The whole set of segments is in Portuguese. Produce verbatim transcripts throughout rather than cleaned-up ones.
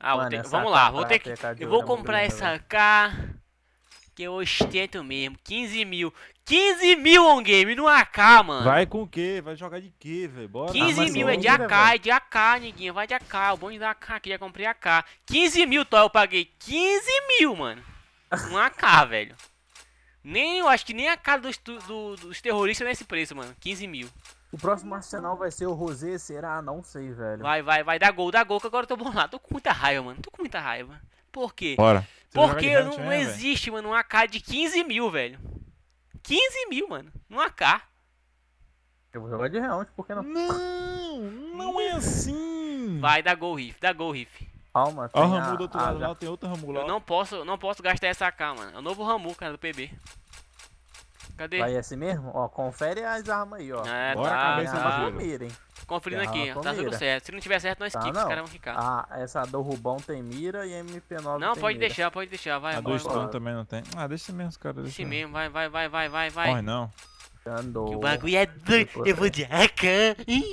Ah, vou Mano, ter... essa vamos A K lá, vou ter prata que... e a K de Eu ouro vou é muito comprar linda, essa velho. K... Que eu ostento mesmo. quinze mil. quinze mil on game no A K, mano. Vai com o quê? Vai jogar de quê, velho? Bora. quinze mas mil sem é de mira, A K, velho. é de A K, neguinho. Vai de A K. O bonde da A K aqui, já comprei A K. quinze mil, tó, eu paguei quinze mil, mano. Um A K, velho. Nem, eu acho que nem a K dos, do, dos terroristas nesse preço, mano. quinze mil. O próximo arsenal vai ser o Rosé, será? Não sei, velho. Vai, vai, vai dar gol, dá gol, que agora eu tô bolado. Tô com muita raiva, mano. Tô com muita raiva. Por quê? Bora. Você vai jogar Porque de não, Hamilton não mesmo, existe, mano, um A K de quinze mil, velho. quinze mil, mano. Um A K. Eu vou jogar de round, por que não? Não, não é assim. Vai, dá gol, Riff. Dá gol, Riff. Calma, Ó o tem Ramu a- do outro a- lado lá, tem outro Ramu lá. Eu não posso, não posso gastar essa A K, mano. É o novo Ramu, cara, do P B. Cadê? Vai assim mesmo? Ó, confere as armas aí, ó. É, Bora, tá, cabeça Tem do arma tá. giro. com mira, hein? Conferindo Tem aqui, arma ó. com Tá tudo mira. certo. Se não tiver certo, nós Tá, kicks, os não. caras vão ficar. Ah, essa do Rubão tem mira e M P nove Não, tem pode mira. deixar, pode deixar. Vai, A bora, do bora. Stone também não tem. Ah, deixa mesmo, os caras. Deixa Deixa mesmo, vai, vai, vai, vai, vai, vai. Corre não. Andou. O bagulho é doido. Eu vou de A K.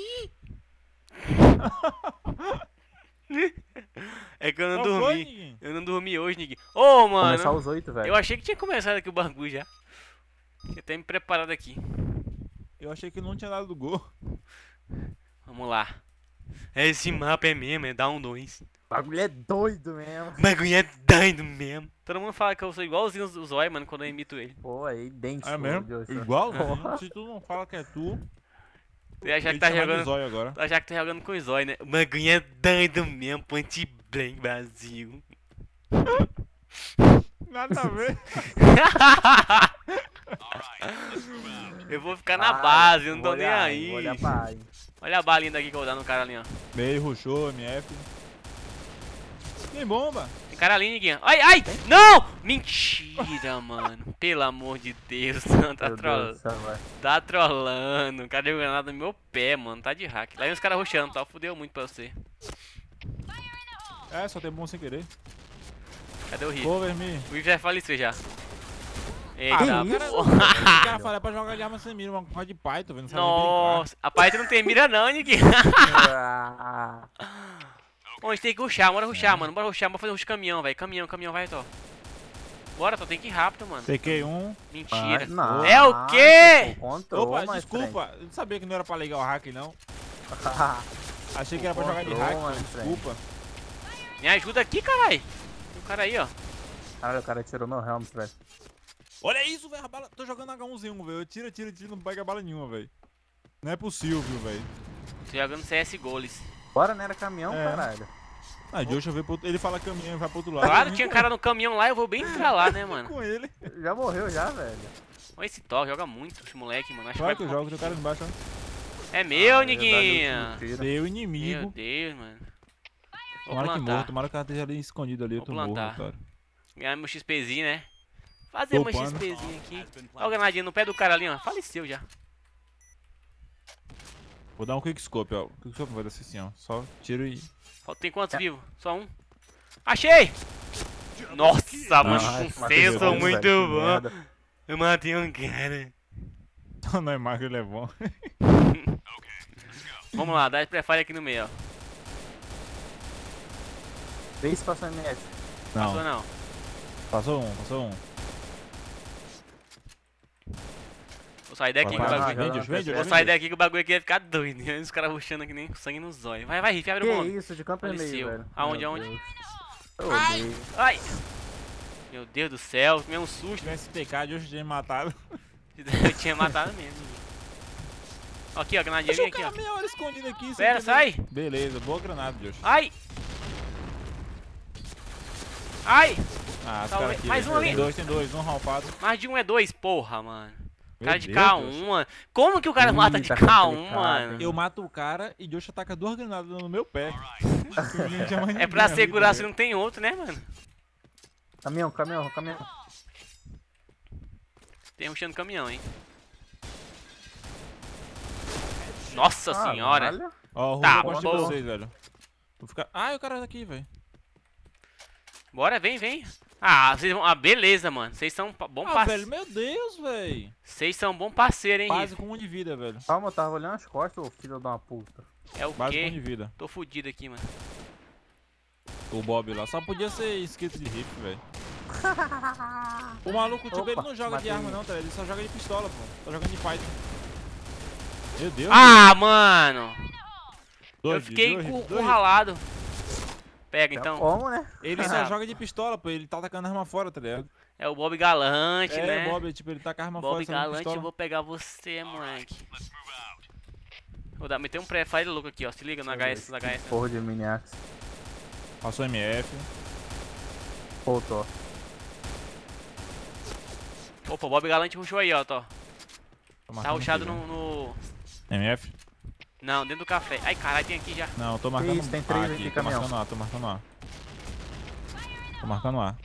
É que eu não Qual foi, dormi. Niguinho? Eu não dormi hoje, ninguém. Ô, Começar mano. os oito, velho. Eu achei que tinha começado aqui o bagulho já. Eu tenho me preparado aqui. Eu achei que não tinha dado do gol. Vamos lá. Esse mapa é mesmo, é down dois. O bagulho é doido mesmo. O bagulho é doido mesmo. Todo mundo fala que eu sou igualzinho o Zói, mano, quando eu imito ele. Pô, é idêntico. É mesmo? Joshua. Igual? Se tu não fala que é tu, Tu ia achar ele que tá te chama de jogando. zóio agora. Tu achar que tá jogando com o Zói, né? O bagulho é doido mesmo, point blank Brasil. Nada a ver. Eu vou ficar na Ah, base, eu não vou tô nem olhar, aí. vou olhar pra aí. Olha a balinha daqui que eu vou dar no cara ali, ó. Meio, rushou, M F. Tem bomba. Tem cara ali, ninguém. Ai, ai! Não! Mentira, mano. Pelo amor de Deus. Tá, Meu tro... Deus do céu, velho. tá trolando. Cadê o granada no meu pé, mano? Tá de hack. Lá vem os caras rushando, tá? Fudeu muito pra você. É, só tem bom sem querer. Cadê o Riff? Cover me. O Riff já faleceu já. Ah, Eita, não, cara, porra. o cara fala é pra jogar de arma sem mira, uma coisa de pai, tô vendo. Sabe nem brincar. Nossa, a parte não tem mira não, ninguém. Ah, Bom, a gente tem que rushar, bora rushar, mano. Bora rushar, bora fazer uns caminhão, velho. Caminhão, caminhão, vai, Tó. Bora, Tó, tem que ir rápido, mano. T Q um. Mentira. não. É o quê? Control, Opa, mas desculpa. Eu não sabia que não era pra ligar o hack, não. trem. Achei que era pra jogar de hack, Control, mas mas trem. desculpa. Me ajuda aqui, caralho. Tem um cara aí, ó. Caralho, o cara tirou meu helmet, velho. Olha isso, velho. a bala- Tô jogando H um Z um, velho. Eu tiro, tiro, tiro, não pega bala nenhuma, velho. Não é possível, velho. Tô jogando C S goles. Bora, não era caminhão, É. caralho. Ah, Joshua veio pro... Ele fala caminhão e vai pro outro lado. Claro, Eu tinha vim cara no caminhão lá, eu vou bem pra lá, né, mano. com ele. Já morreu já, velho. Olha esse Tó, joga muito esse moleque, mano. Acho Vai que que vai... eu jogo, tem o cara embaixo, ó. É meu, Ah, Niguinha. eu ia dar Seu Meu inimigo. Deus, mano. Vou Tomara que morra, plantar. tomara que ela esteja ali escondido ali, Vou eu tô morro, plantar. cara. Ganhar meu XPzinho, né? Fazer meu Poupando. XPzinho aqui. Olha o granadinho no pé do cara ali, ó. Faleceu já. Vou dar um quickscope, ó. O quickscope não vai dar assim, ó. Só tiro e... Falta- Tem quantos vivos? Só um? Achei! Nossa, mano, Ai, com matei senso dois, muito velho, que bom. merda. Eu matei um cara. Não é magro, ele é bom. Vamos lá, dá prefire aqui no meio, ó. Vê se passou M F. Passou Não, não. passou um, passou um. Vou sair daqui que o Vai, vai, bagulho... vai, vende, vende, Vou vende. sair daqui que o bagulho aqui vai ficar doido. E os caras rushando aqui nem com sangue nos zóio. Vai, vai, Riff, abre Que o mundo. isso, de campo e meio, Faleceu. velho. Aonde, Meu aonde? Deus. Eu odeio. Ai! Meu Deus do céu, tomei um Se susto. tivesse T K de hoje tinha matado. Eu tinha matado mesmo. Aqui, ó, granadinha Deixa vem o aqui, cara ó. meia hora escondido aqui. sem Pera, entender. sai! Beleza, boa granada, Josh. Ai! Ai! Ah, os Talvez- caras aqui. mais velho. um ali. Tem dois, tem dois, um raupado. Mais de um é dois, porra, mano. Meu Cara de Deus, K Josh. um, mano. Como que o cara Ih, mata de tá K um, complicado, mano? Eu mato o cara e Josh ataca duas granadas no meu pé. É pra segurar se não tem outro, né, mano? Caminhão, caminhão, caminhão. Tem rushando caminhão, hein? Nossa Ah, senhora! olha. Ó, o Tá, Rubo gosta de bom. vocês, velho. Vou ficar... Ah, o cara tá aqui, velho. Bora, vem, vem. Ah, vocês vão. Ah, beleza, mano. Vocês são pa- bom Ah, parceiro. velho, meu Deus, velho. Vocês são bom parceiro, hein, Base Riff? com um de vida, velho. Calma, eu tava olhando as costas, ô filho de uma puta. É o Base com um de quê? vida. Tô fudido aqui, mano. O Bob lá só podia ser inscrito de rifle, velho. O maluco, tipo, Opa, ele não joga matei. de arma não, tá? Ele só joga de pistola, pô. Tá jogando de Python. Meu Deus. Ah, mano! dois, Eu fiquei dois, cu- dois. curralado. Pega então. Como, né? Ele só joga de pistola, pô. Ele tá tacando arma fora, tá ligado? É o Bob Galante, É, né? Bob, tipo, ele taca arma Bob fora, só de Galante, pistola. eu vou pegar você, moleque. Vou dar, meter um pré-fire louco aqui, ó. Se liga no H S, no H S. Porra de mini-axe. Passou M F. Voltou. Opa, o Bob Galante rushou aí, ó, tô. Tô Tá marcando rushado aqui, no, no... né? M F? Não, dentro do café. Ai, caralho, tem aqui já. Não, eu tô marcando isso, tem três A aqui, aqui. Tô caminhão. marcando A, tô marcando A. Tô marcando A.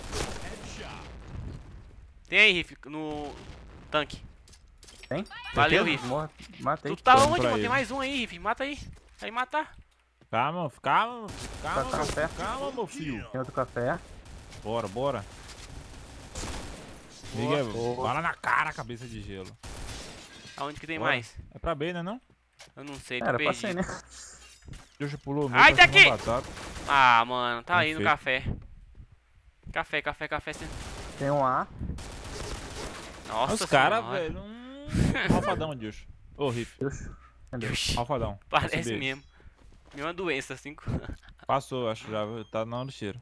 Tem aí, Riff, no tanque. Tem? Valeu, Tem? Riff. Morre. Matei. Tu tá Tô indo onde, pra mano? Tem ele. mais um aí, Riff. Mata aí. Aí matar. Calma, calma, calma, Tá meu- café. calma, meu filho. Tem outro café. Bora, bora. Boa. Miguel, Boa. bala na cara, cabeça de gelo. Aonde que tem Bora. mais? É pra B, né não? Eu não sei, tô Era pra ser, perdido. né? Jojo pulou. Ai, meu, tá daqui! com batata. Ah, mano, tá aí no Perfeito. café. Café, café, café. sem- Tem um A. Nossa Os caras, senhora. velho. Hum, alfadão, Jojo. Ô, Riff. Deus. Entendeu? Oxi, Alfadão. parece Esse B. mesmo. Mesma doença, assim. Passou, acho já. Tá na lixeira.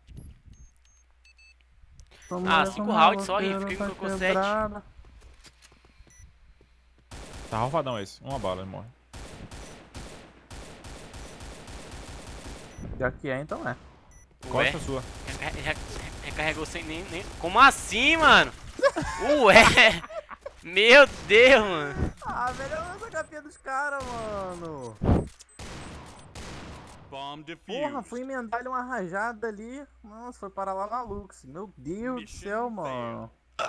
Ah, cinco rounds só, Riff. Por que que não colocou sete? Tá alfadão esse. Uma bala, ele morre. Já que é, então é. Ué, Costa sua. reca- reca- recarregou sem nem, nem... Como assim, mano? Ué! Meu Deus, mano. Ah, velho, olha essa capinha dos caras, mano. Bomb defused. Porra, fui emendar-lhe uma rajada ali. Nossa, foi parar lá na Lux. Meu Deus do céu, mano.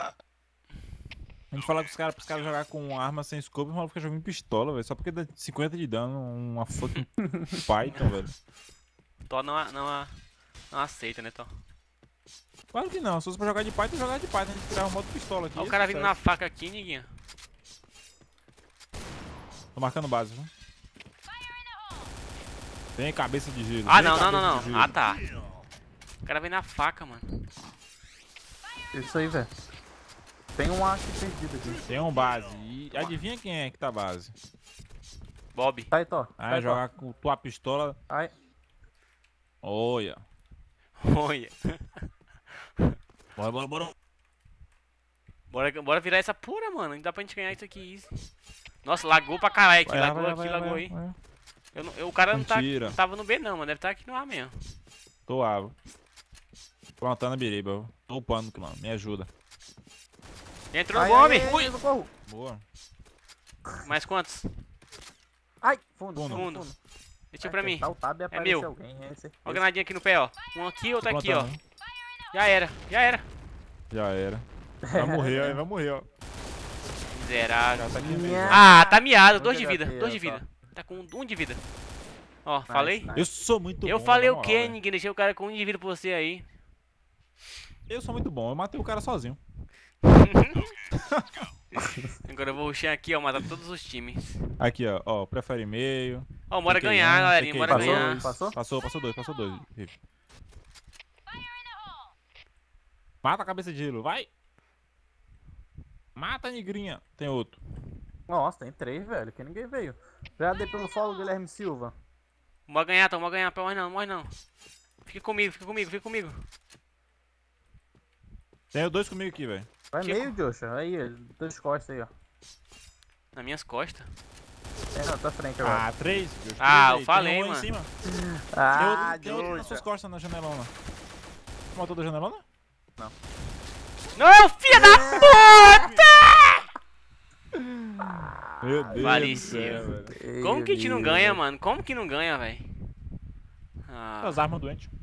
A gente fala com os caras pros caras jogar com arma sem scope, o maluco fica jogando pistola, velho. Só porque dá cinquenta de dano, uma fucking Python, velho. Tó não, a- não, a- não aceita, né, Tó? Claro que não, se fosse pra jogar de Python, jogar de Python. A gente criava um modo pistola aqui. Olha o ia cara ser vindo na certo. faca aqui, ninguém. Tô marcando base, viu? Vem cabeça de giro. Ah, vem não, não, não, cabeça não. de giro. Ah, tá. O cara vem na faca, mano. Isso aí, velho. Tem um A aqui perdido aqui. Tem um base. E adivinha quem é que tá base? Bob. Tá aí, Tó. Tá Ah, aí, Tó. jogar com tua pistola. Ai. Olha. Olha. Bora, bora, bora. Bora, bora virar essa pura, mano. Não dá pra gente ganhar isso aqui. Easy. Nossa, lagou pra caralho aqui. Vai, Lagou vai, aqui, vai, lagou vai, aí. vai. Eu não- eu- o cara não, tá, Mentira. não tava no B, não, mano. Deve estar aqui no A mesmo. Tô avo. Plantando a biriba. Tô upando, mano. Me ajuda. Entrou no Ai, bombe. ai, ai, Ui. ai, socorro. Boa. Mais quantos? Ai, fundo, Fundo. fundo. Fundo. Deixa pra mim. Apertar o tab e aparecer meu. alguém, é certeza. Ó a granadinha aqui no pé, ó. Um aqui, outro Tô aqui, ó. plantando. Já era, já era. Já era. Vai morrer, aí vai morrer, ó. Miserável. Já tá aqui Nha. mesmo. Ah, tá miado. Dois Onde de é vida, que é, dois de só? vida. Tá com um de vida. Ó, falei? nice. Eu sou muito Eu bom. falei na o moral, quê? velho. Ninguém deixei o cara com um de vida pra você aí. Eu sou muito bom. Eu matei o cara sozinho. Agora eu vou rushar aqui, ó, matar todos os times. Aqui, ó. Ó, prefere meio. Ó, bora Fiquei ganhar, um, galerinha, fiquei bora dois. ganhar. Passou? Passou, passou dois, passou dois. Riff. Mata a cabeça de gelo, vai! Mata a negrinha. Tem outro. Nossa, tem três, velho, que ninguém veio. Já dei pelo solo, Guilherme Silva. Bora ganhar, Tom, bora ganhar. Morre não, morre não. Fica comigo, fica comigo, fica comigo. Tem dois comigo aqui, velho. Vai Que meio, Joshua. Aí, duas costas aí, ó. Nas minhas costas. É, na tua frente agora. Ah, três. Deus, Ah, três eu aí. falei, Tem um aí mano. em cima. Ah, tem, tem outro nas suas Joshua. costas na janelona. Matou da janelona? Não, filha da puta! Meu Deus Faleceu. do céu, velho. Como que a gente não Meu ganha, Deus. mano? Como que não ganha, velho? Ah, As armas doentes.